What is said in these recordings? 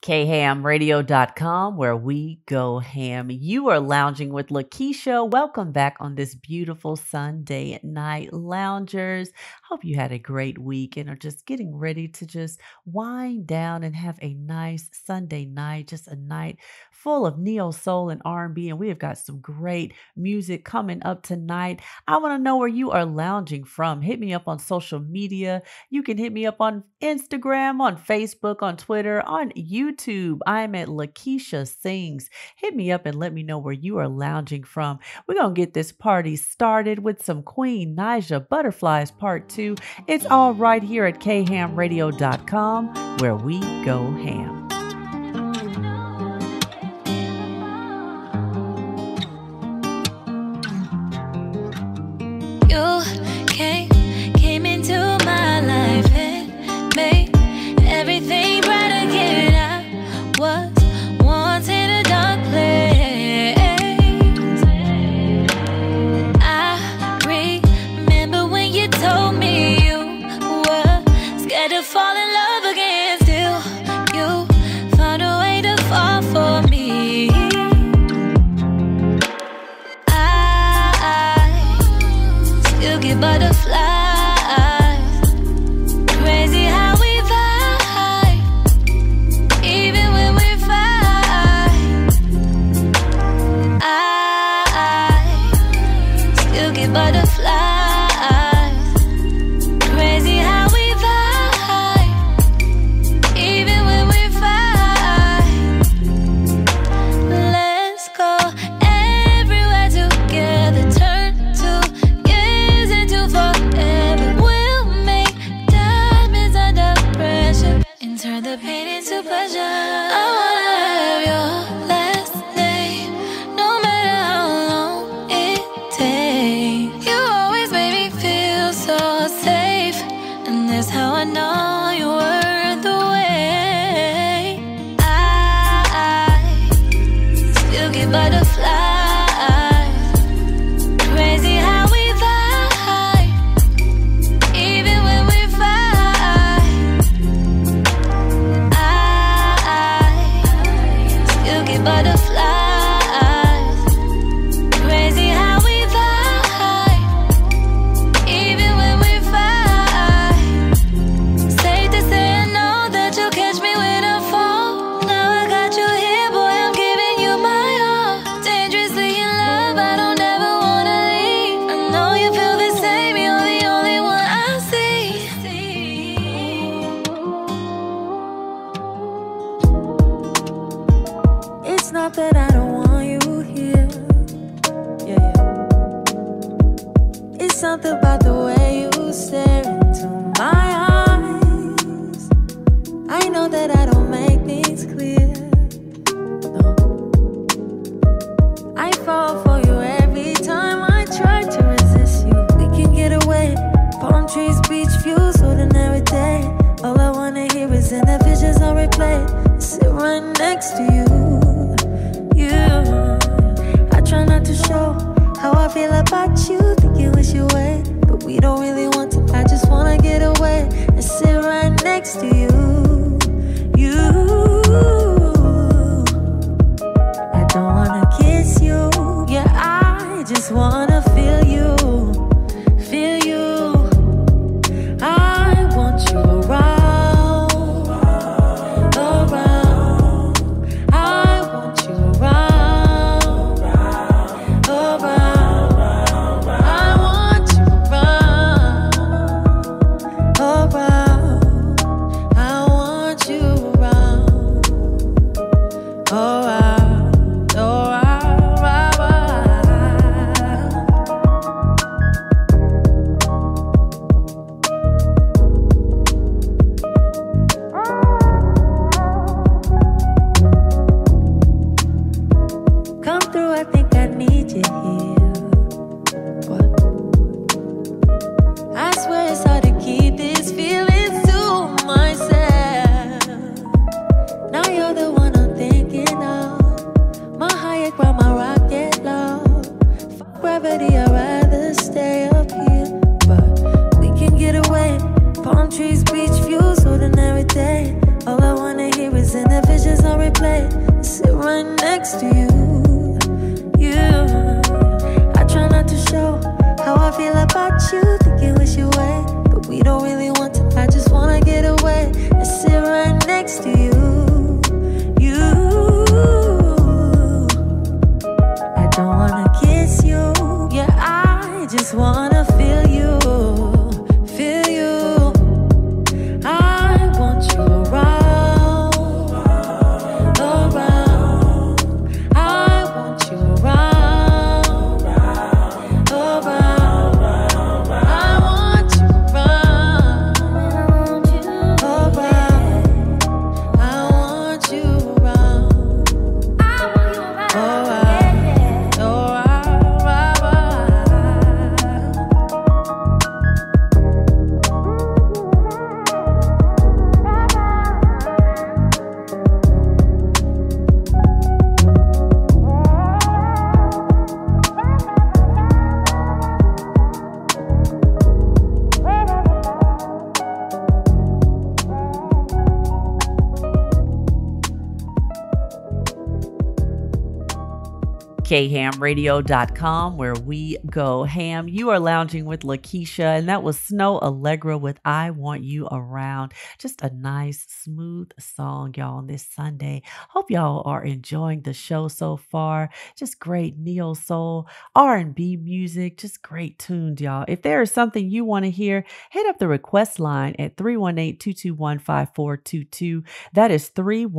khamradio.com, where we go ham. You are lounging with Lakeisha. Welcome back on this beautiful Sunday night, loungers. Hope you had a great week and are just getting ready to just wind down and have a nice Sunday night, just a night full of neo soul and R&B. And we have got some great music coming up tonight. I want to know where you are lounging from. Hit me up on social media. You can hit me up on Instagram, on Facebook, on Twitter, on YouTube. I'm at Lakeisha Sings. Hit me up and let me know where you are lounging from. We're going to get this party started with some Queen Naija Butterflies Part 2. It's all right here at khamradio.com, where we go ham. You came into my life and made everything bright again. I was once in a dark place. I remember when you told me you were scared to fall in love again. Still, you found a way to fall for me. You get butterflies. Crazy how we vibe, even when we fight. I still get butterflies. Crazy how we vibe, even when we fight. Let's go everywhere together. Turn to forever. We'll make diamonds under pressure and turn the pain into pleasure. I wanna have your last name, no matter how long it takes. You always made me feel so safe, and that's how I know you're worth the wait. I still get butterflies. Crazy how we butterflies. Crazy how we vibe, even when we fight. Safe to say I know that you'll catch me when I fall. Now I got you here, boy, I'm giving you my all. Dangerously in love, I don't ever wanna leave. I know you feel the same, you're the only one I see. It's not that I don't want you here. Yeah. It's something about the way you stare into my eyes. I know that I don't make things clear. No. I fall for you every time I try to resist you. We can get away. Palm trees, beach views, ordinary day. All I wanna hear is in the visions on replay. Sit right next to you. I try not to show how I feel about you. Think you wish you away, but we don't visions on replay. I sit right next to you. I try not to show how I feel about you. Think you wish you away, but we don't really want to. I just wanna get away and sit right next to you. I don't wanna kiss you. Yeah, I just wanna feel you. Feel you. I want you around. Around. I want you around. Around. I want you around. Around. I want you around. KHAMradio.com, where we go ham. You are lounging with Lakeisha, and that was Snow Allegra with I Want You Around. Just a nice, smooth song, y'all, on this Sunday. Hope y'all are enjoying the show so far. Just great neo soul, R&B music, just great tunes, y'all. If there is something you want to hear, hit up the request line at 318-221-5422. That is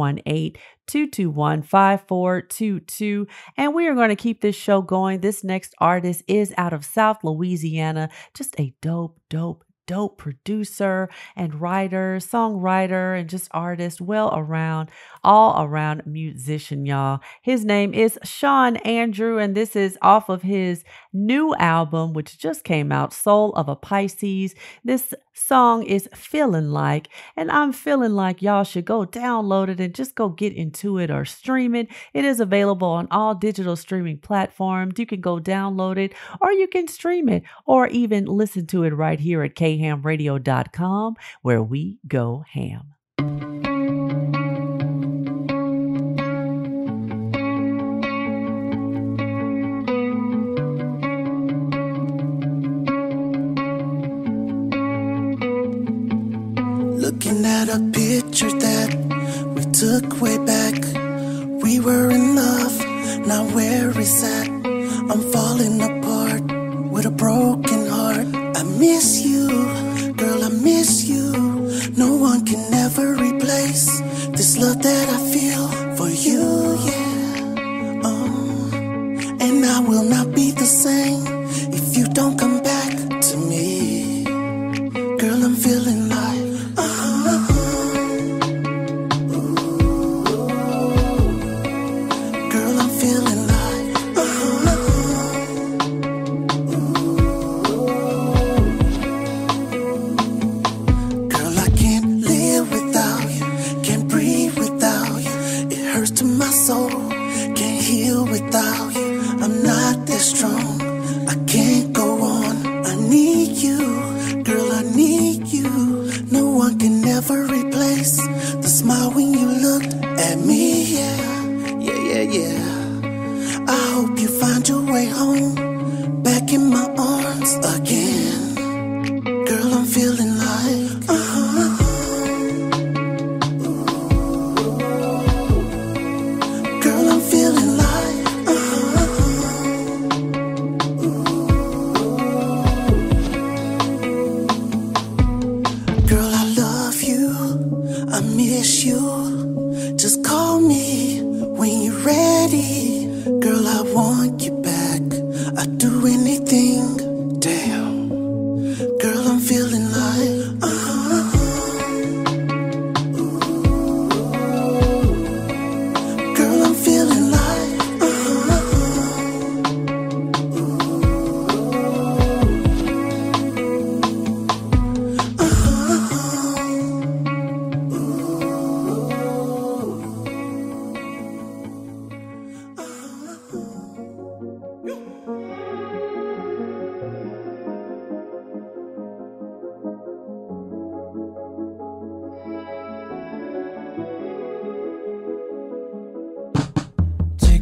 318-221-5422. And we are going to keep this show going. This next artist is out of South Louisiana. Just a dope producer and writer, songwriter, and just artist, all around musician, y'all. His name is Sean Andrew, and this is off of his new album, which just came out, Soul of a Pisces. This song is Feeling Like, and I'm feeling like y'all should go download it and just go get into it or stream it. It is available on all digital streaming platforms. You can go download it, or you can stream it, or even listen to it right here at KHAMradio.com, where we go ham. Looking at a picture that we took way back. We were in love, now where is that? I'm falling apart with a broken heart. I miss you, girl, I miss you. No one can ever replace this love that I feel for you, yeah. And I will not be the same if you don't come back to me. Girl, I'm feeling like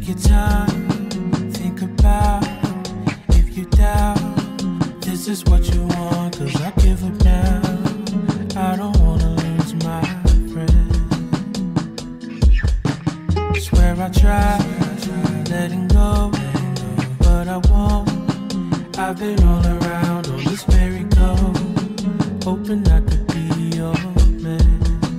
Take your time, think about if you doubt. This is what you want, 'cause I give up now. I don't wanna lose my friend. Swear I tried letting go, but I won't. I've been all around on this merry-go, hoping I could be your man.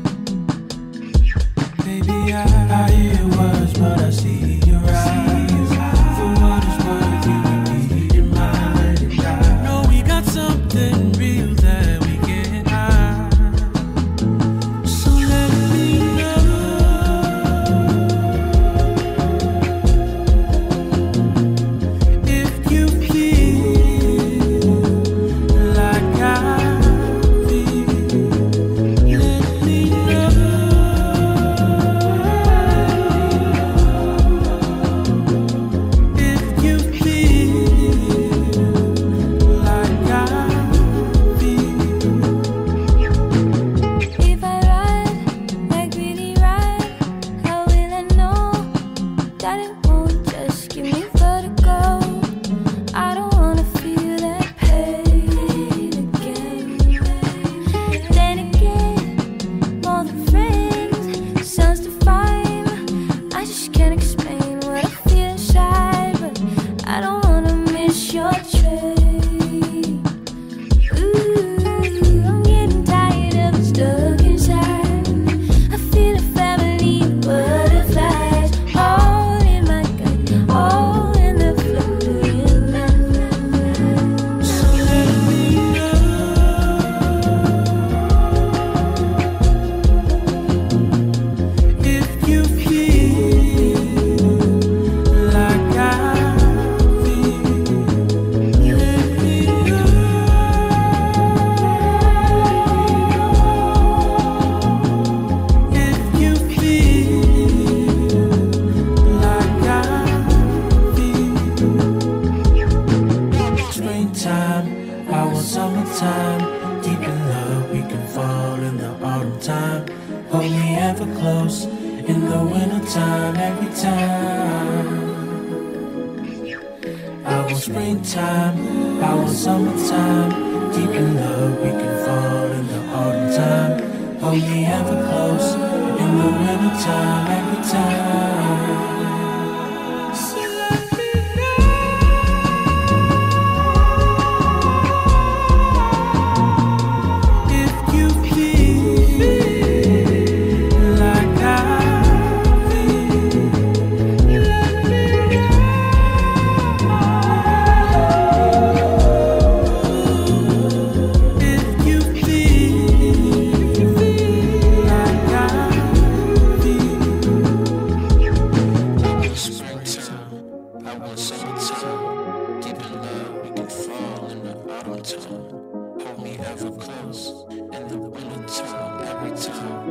Baby, I hear your words, but I see your eyes. For what it's worth, you can be in mine. And I know we got something real that we can hide. So let me know if you feel like I feel. Let me know if you feel like I feel. If I ride, like really ride, how will I know that it won't just give me vertigo? I don't wanna feel that pain again. Then again, more than friends, sounds divine. I just can't explain what I feel inside, but I don't wanna miss your train. Ooh, I'm getting tired of it stuck inside. I feel a family of butterflies, all in my gut, all in the fluttering night. So let me know if you feel like I feel. Let me know if you feel like I feel. Springtime, I want summertime. Deep in love, we can fall in the autumn time. Hold me ever close in the wintertime, every time. I want springtime, I want summertime. Deep in love, we can fall in the autumn time. Hold me ever close in the wintertime, every time. So let me know if you feel like I feel. Let me know if you feel like I feel. I want springtime, I want summertime. Deep in love, we can fall in the autumn time. Hold me ever close in the wintertime, every time.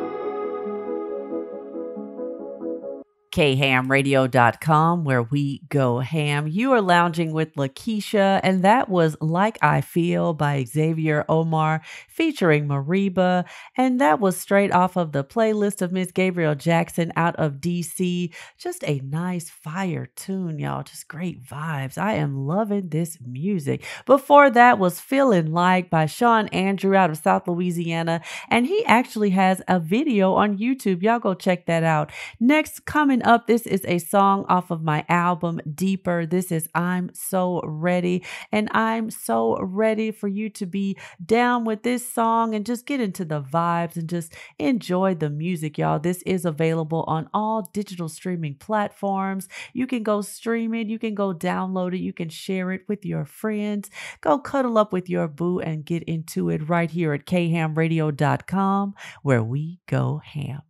khamradio.com, where we go ham. You are lounging with Lakeisha, and that was Like I Feel by Xavier Omar featuring Mariba. And that was straight off of the playlist of Miss Gabriel Jackson out of DC. Just a nice fire tune, y'all. Just great vibes. I am loving this music. Before that was Feeling Like by Sean Andrew out of South Louisiana. And he actually has a video on YouTube. Y'all go check that out. Next, coming up, this is a song off of my album Deeper. This is I'm So Ready, and I'm so ready for you to be down with this song and just get into the vibes and just enjoy the music, y'all. This is available on all digital streaming platforms. You can go stream it, you can go download it, you can share it with your friends. Go cuddle up with your boo and get into it right here at khamradio.com, where we go ham.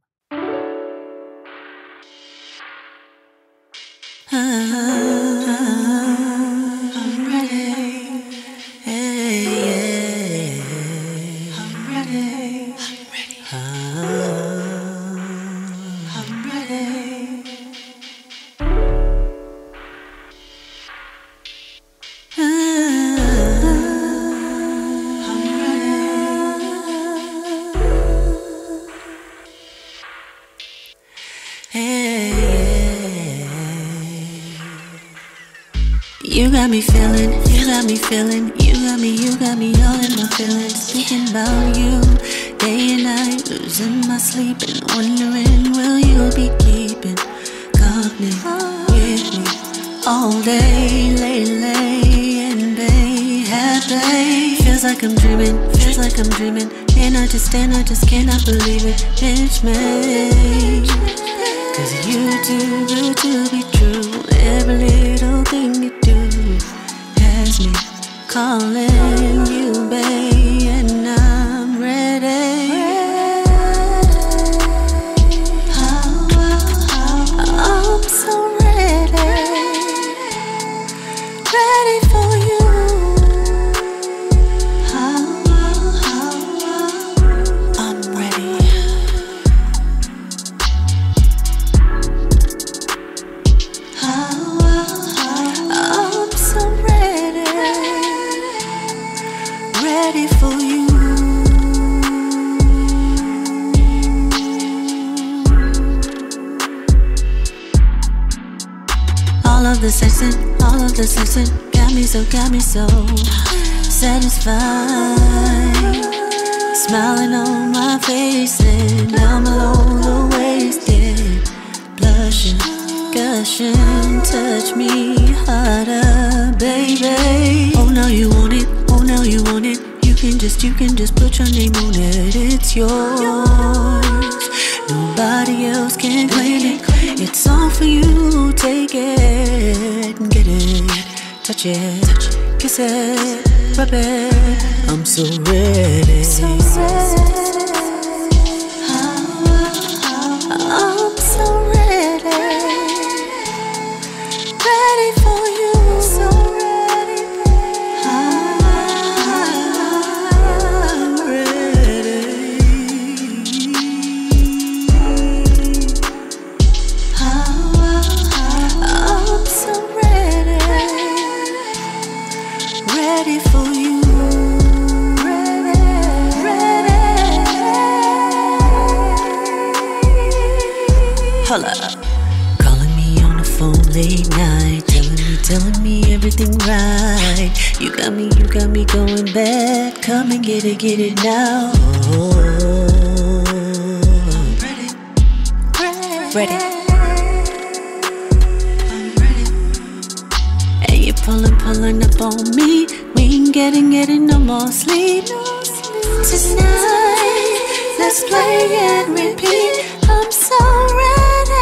I'm ready. Hey, yeah. I'm ready. I'm ready. Hey, yeah. You got me feeling, you got me feeling, you got me all in my feelings. Thinking about you day and night, losing my sleep and wondering will you be keeping company with me all day, lay and be happy. Feels like I'm dreaming, and I just cannot believe it. It's me, 'cause you too good to be true. Every little thing you do has me calling you, babe, and I'm ready. I'm so ready, ready for you. I'm ready. I'm so ready, ready for you. All of the sexing, got me so satisfied. Smiling on my face and I'm below the wasted, blushing, gushing, touch me harder, baby. Oh now you want it, You can just put your name on it. It's yours. Nobody else can claim it. It's all for you. Take it and get it. Touch it, kiss it, rub it. I'm so ready. I'm so ready, ready for you. So ready, I'm ready. I'm so ready, ready for you. Hold up. Calling me on the phone late night, telling me everything right. You got me going bad. Come and get it now. I'm ready, ready. I'm ready. And you're pulling up on me. We ain't getting no more sleep tonight. Let's play and repeat. I'm so ready.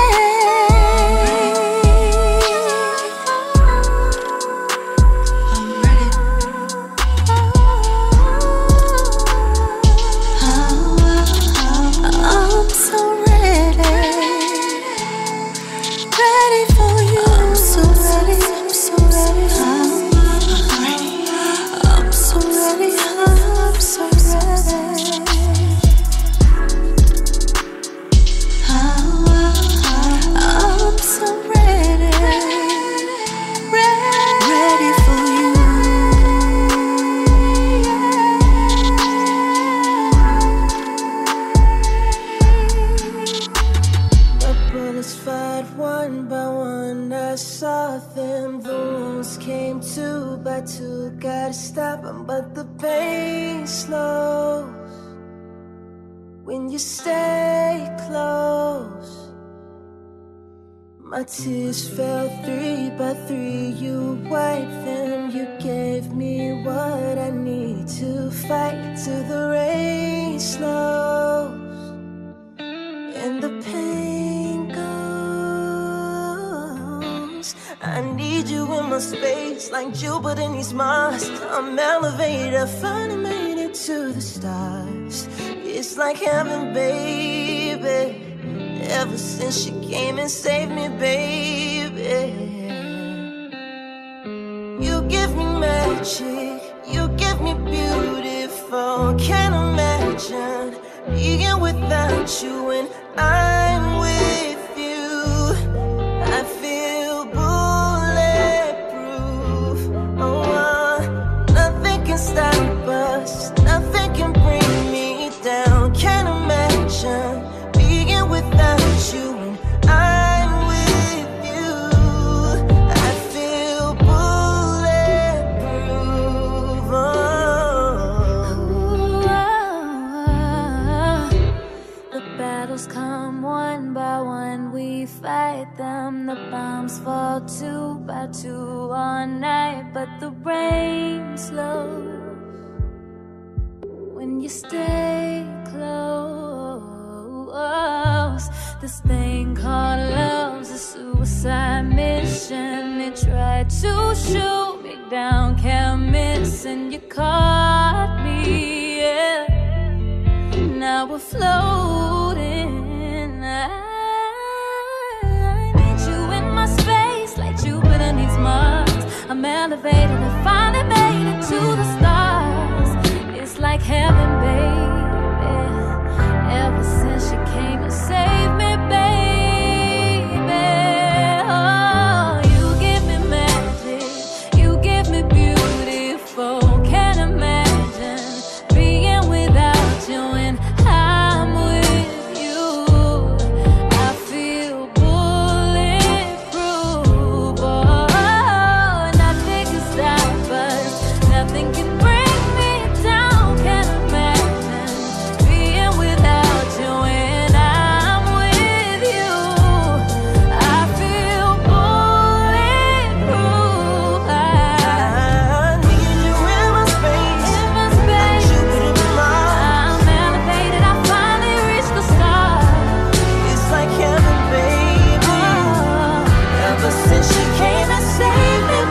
But the pain slows when you stay close. My tears fell 3 by 3. You wiped them. You gave me what I need to fight till the rain slows and the pain goes. I need you in my space like Jupiter needs Mars. I'm elevated, finally made it to the stars. It's like heaven, baby. Ever since you came and saved me, baby. You give me magic, you give me beautiful. Can't imagine being without you when I'm with you. I feel bulletproof. Nothing can stop us, nothing can bring me down. Can't imagine being without you when I'm with you. I feel bulletproof. we fight them. The bombs fall 2 by 2 all night, but the rain slows when you stay close. This thing called love's a suicide mission. They tried to shoot me down, can't miss, and you caught me, yeah. Now we're floating. I need you in my space like Jupiter needs Mars. I'm elevated, I finally made it to the stars. It's like heaven, baby. Ever since you came and saved me, baby. Oh, you give me magic, you give me beautiful. Can't imagine being without you when I'm with you. I feel bulletproof. Oh, nothing can stop us, nothing can bring me down. Can't imagine being without you when I'm with you. I feel bulletproof. I need you in my space. In my space, Jupiter in Mars. I'm elevated, I finally reached the stars. It's like heaven, baby. Ever since you came and saved me,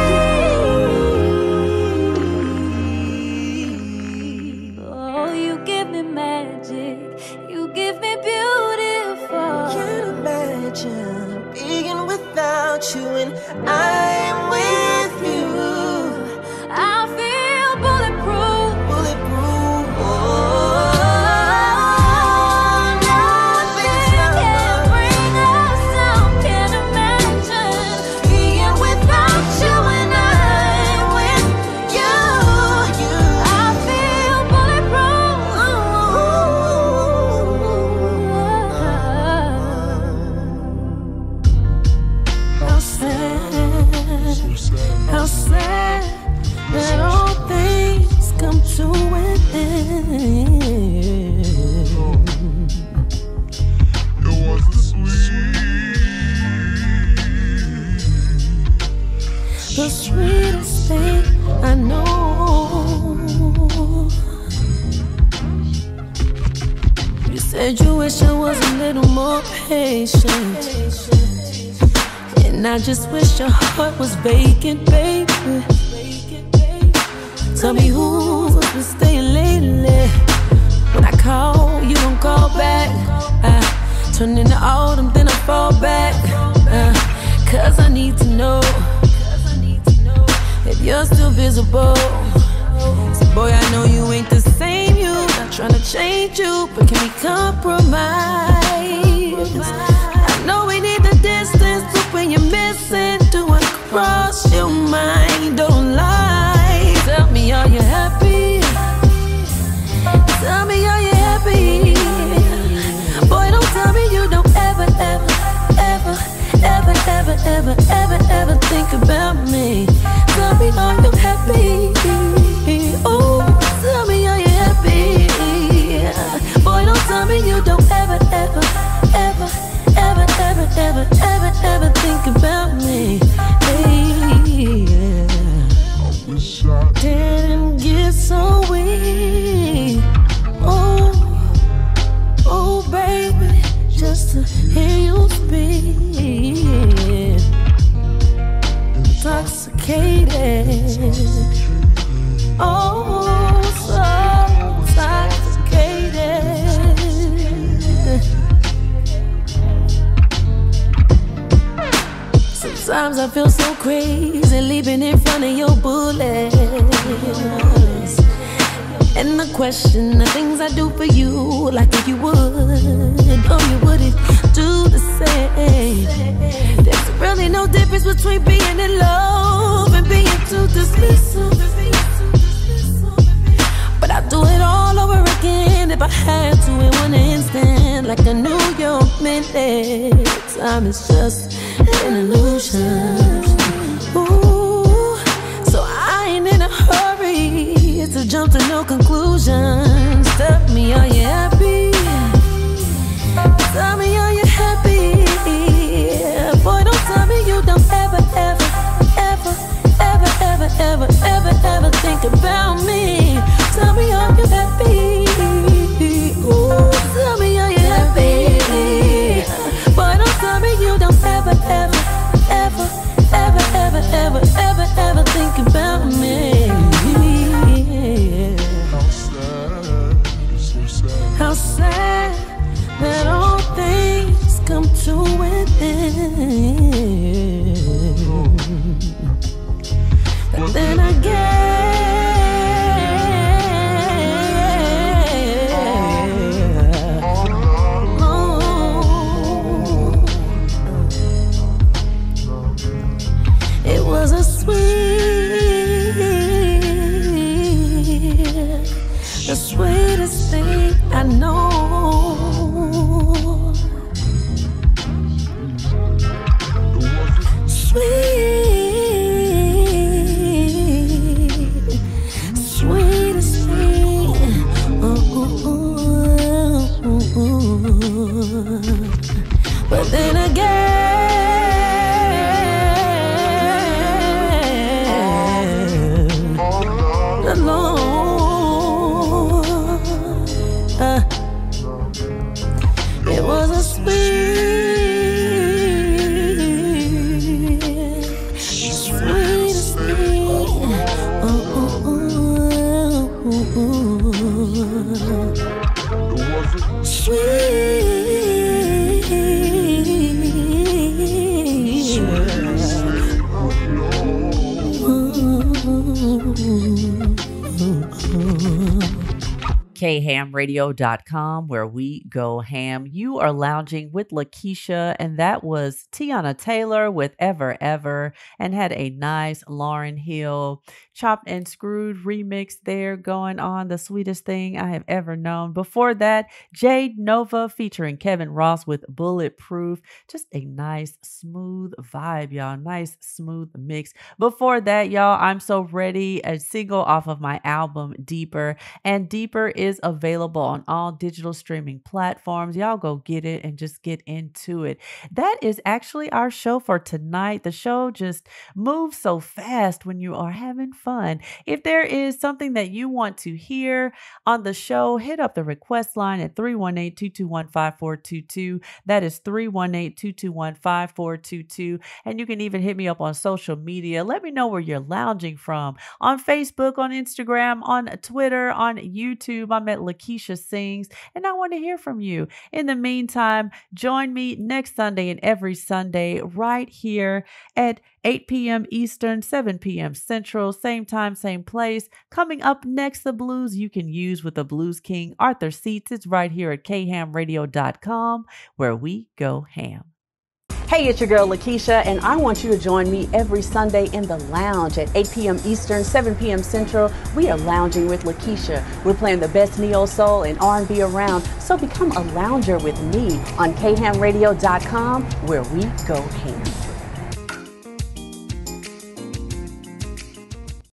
baby. Oh, you give me magic, you give me beautiful. Can't imagine being without you, and I'm with you. I feel bulletproof. Bulletproof. Oh, Nothing can bring us down. Can't imagine being without you when I'm with you. I feel bulletproof. How sad that all things come to an end. It wasn't sweet. The sweetest thing I know. You said you wish I was a little more patient, and I just wish your heart was vacant, baby. Tell me who's been staying lately. When I call, you don't call back. I turn into autumn, then I fall back. Cause I need to know if you're still visible. So boy, I know you ain't the same you. Not trying to change you, but can we compromise? I know we need the distance, but when you're missing, do I cross your mind? Don't lie. Tell me, are you happy? Tell me, are you happy? Boy, don't tell me you don't ever, ever, ever, ever, ever, ever, ever, ever think about me. Tell me, are you happy? Oh, tell me, are you happy? Boy, don't tell me you don't ever, ever, ever, ever, ever, ever, ever, ever think about me. Hey, Wish I didn't get so weak. Oh, oh, baby, just to hear you speak. Intoxicated. Oh, so intoxicated. Sometimes I feel so crazy leaping in front of your bullets. And the question, the things I do for you, like if you would, or you wouldn't do the same. There's really no difference between being in love and being too dismissive. But I'd do it all over again if I had to in one instant, like a New York minute. Time is just an illusion. Ooh, so I ain't in a hurry to jump to no conclusions. Tell me, are you happy? Tell me, are you happy? But then it was a the sweetest thing I know. Sweetest thing. But then again, alone, it was a sweetest thing. KHamRadio.com, where we go ham. You are lounging with Lakeisha, and that was Tiana Taylor with Ever Ever, and had a nice Lauryn Hill Chopped and Screwed remix there going on, the sweetest thing I have ever known. Before that, Jade Nova featuring Kevin Ross with Bulletproof. Just a nice smooth vibe, y'all. Nice smooth mix. Before that, y'all, I'm So Ready, a single off of my album Deeper, and Deeper is available on all digital streaming platforms. Y'all go get it and just get into it. That is actually our show for tonight. The show just moves so fast when you are having fun. If there is something that you want to hear on the show, hit up the request line at 318-221-5422. That is 318-221-5422. And you can even hit me up on social media. Let me know where you're lounging from. On Facebook, on Instagram, on Twitter, on YouTube. I'm at Lakeisha Sings, and I want to hear from you. In the meantime, join me next Sunday and every Sunday right here at 8 p.m. Eastern, 7 p.m. Central, same time, same place. Coming up next, the blues you can use with the Blues King, Arthur Seats. It's right here at KHamRadio.com, where we go ham. Hey, it's your girl Lakeisha, and I want you to join me every Sunday in the lounge at 8 p.m. Eastern, 7 p.m. Central. We are lounging with Lakeisha. We're playing the best neo soul and R&B around, so become a lounger with me on KHamRadio.com, where we go ham.